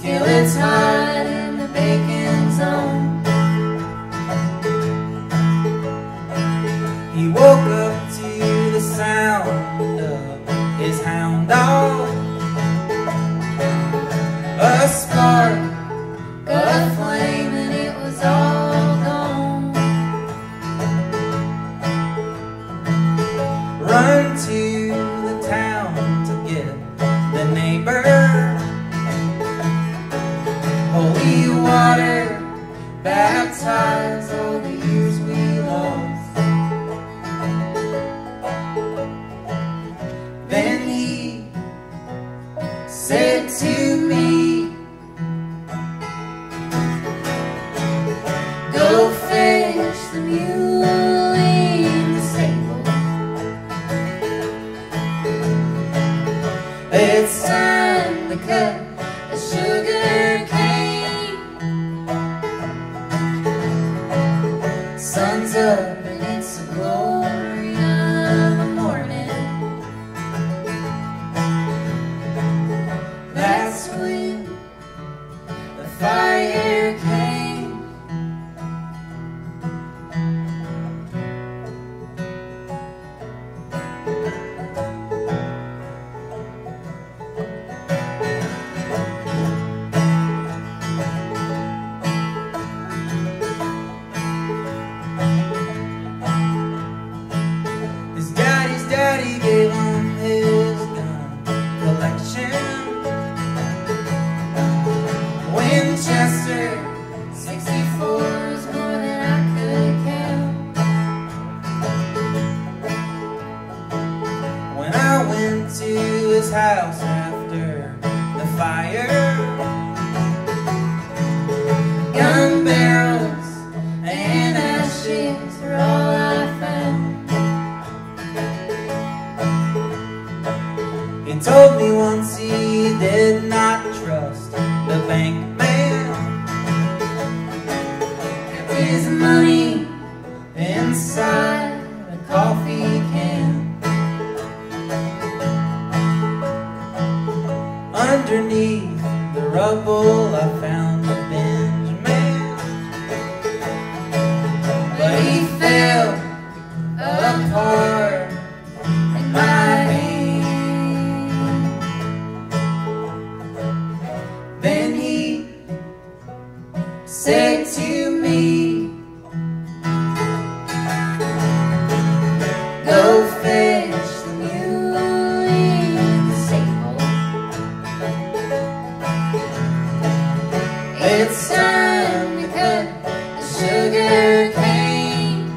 Skillets hot and the bacon's on. He woke up to the sound of his hound dog. A spark, A flame and it was all gone. run to the town to get the neighbor. Holy water, baptize all the years we lost. Then he said to me, Go fetch the mule in the stable. It's time to cut the sugar cane. Sun's up and it's the glory of the morning. That's when the fire came. his daddy gave him his gun collection. Winchester 64 is more than I could count. When I went to his house after the fire, Gun barrels and ashes are all I found. he told me once he did not trust the bank man. Kept his money Inside a coffee can, underneath the rubble I found a Benjamin. but he fell apart in my hand. Then he Said to me, Go fetch the mule in the stable. It's time to cut the sugar cane.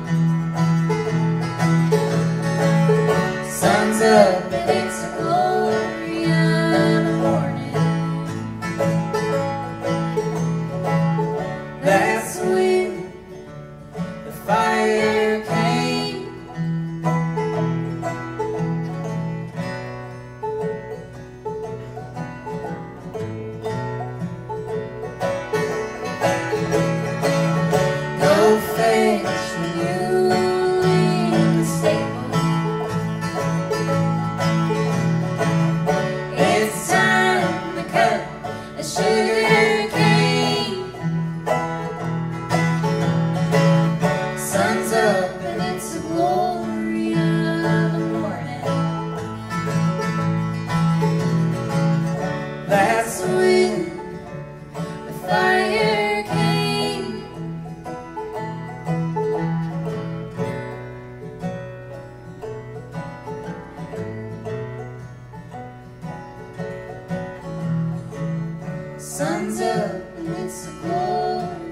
Sun's up and it's the glory of the morning. That's when the fire came. Go fetch the mule in the stable. It's time to cut the sugar cane. Sun's up and it's the glory of the morning. That's when the fire came. Sun's up and it's the glory